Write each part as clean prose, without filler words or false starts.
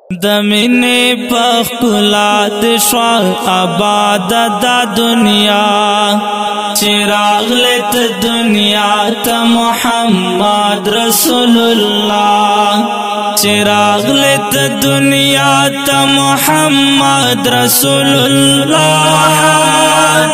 دمینه پخکلات شوا آباد دا دنیا چراغ لیت دنیا تا محمد رسول اللہ چراغ لیت دنیا تا محمد رسول اللہ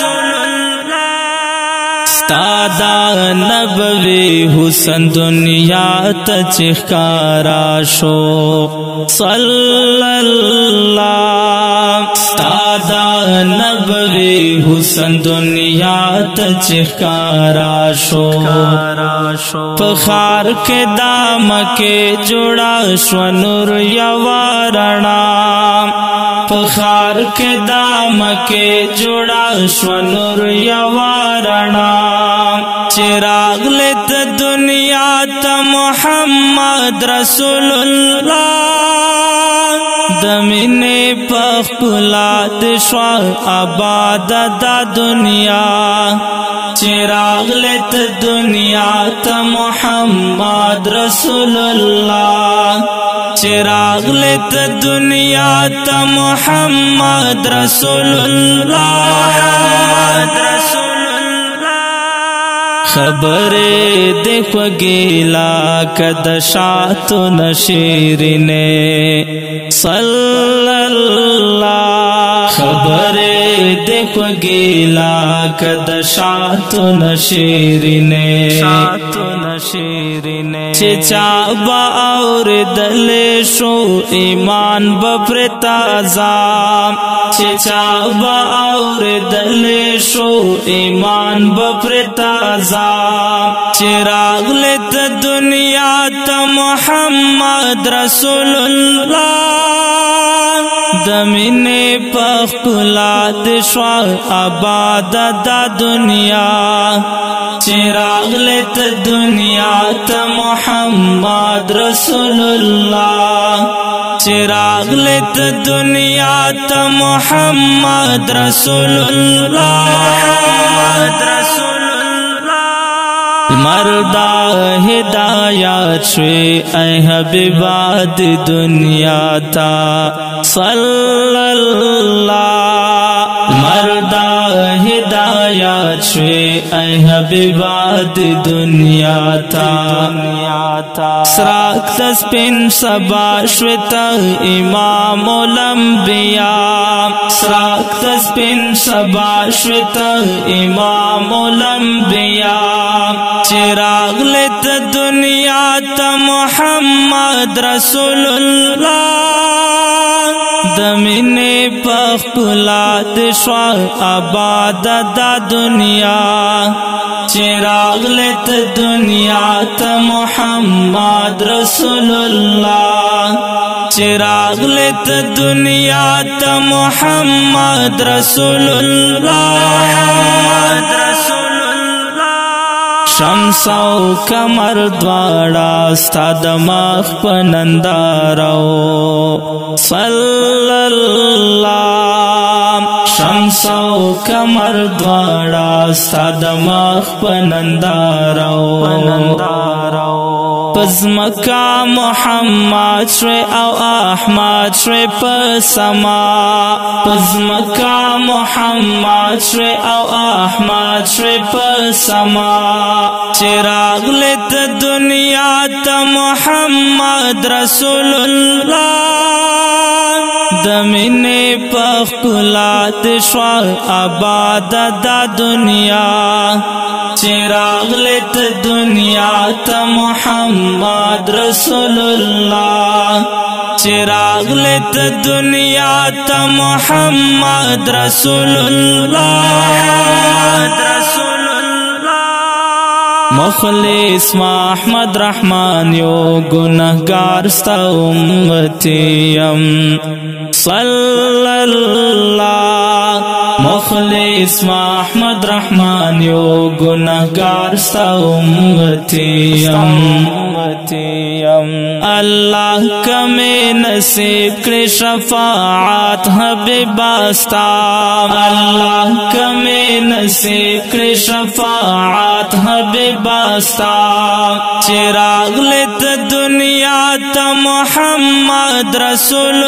ستادا نبوی حسن دنیا تا چخکارا شو صلی اللہ ستادا نبوی حسن دنیا تا چخکارا شو پخار کے دام کے جوڑا شو نور یوارنا پخار کے دام کے جوڑا شو نور یوارنا چراغ لیت دنیا تا محمد رسول اللہ دمینه پخکلات شوا آباد دا دنیا چراغ لیت دنیا تا محمد رسول اللہ چراغ لیت دنیا تا محمد رسول اللہ خبر دیکھو گیلا کد شاتو نشیرنے صلی اللہ خبر دیکھو گیلا کد شاتو نشیرنے چچا با اور دل شو ایمان بپر تازام چچا با اور دل شو ایمان بپر تازام چراغ لیت دنیا تا محمد رسول اللہ دمینه پخکلات شوا آباد دا دنیا چراغ لیت دنیا تا محمد رسول اللہ چراغ لیت دنیا تا محمد رسول اللہ مردا ہدایات شوی اے حبیبات دنیا تا صلی اللہ مردا ہدایات شوی اے حبیبات دنیا تا سراک تسپن سبا شویتا امام الانبیاء سراک تسپن سبا شویتا امام الانبیاء چراغ لیت دنیا تا محمد رسول اللہ دمینه پخکلات شوا آباد دا دنیا چراغ لیت دنیا تا محمد رسول اللہ چراغ لیت دنیا تا محمد رسول اللہ شمس او کمر دواړه ستا د مخ په نندارو صلی الله شمس او کمر دواړه ستا د مخ په نندارو پزمکا محمد شوی او احمد شوی پسما پزمکا محمد شوی او احمد شوی پسما چراغ لیت دنیا تا محمد رسول اللہ دمینه پخکلات شوا آباد دا دنیا چراغ لیت دنیا تا محمد رسول اللہ چراغ لیت دنیا تا محمد رسول اللہ مخلص ما احمد رحمان یو گناہگار ستا امتیم صلی اللہ مخلص ما احمد رحمان یو گناہگار ستا امتیم الله کمی نصیب کړي شفاعت حبیب استا الله کمی نصیب کړي شفاعت حبیب استا چراغ لت دنیا ته محمد رسول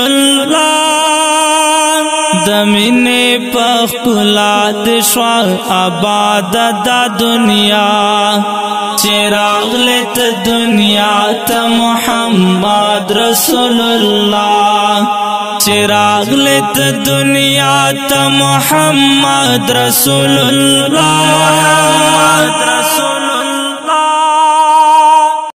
الله دمینه پخلا د شوا آباد د دنیا چراغ لت دنیا ته محمد رسول الله چراغ لت دنیا ته محمد رسول الله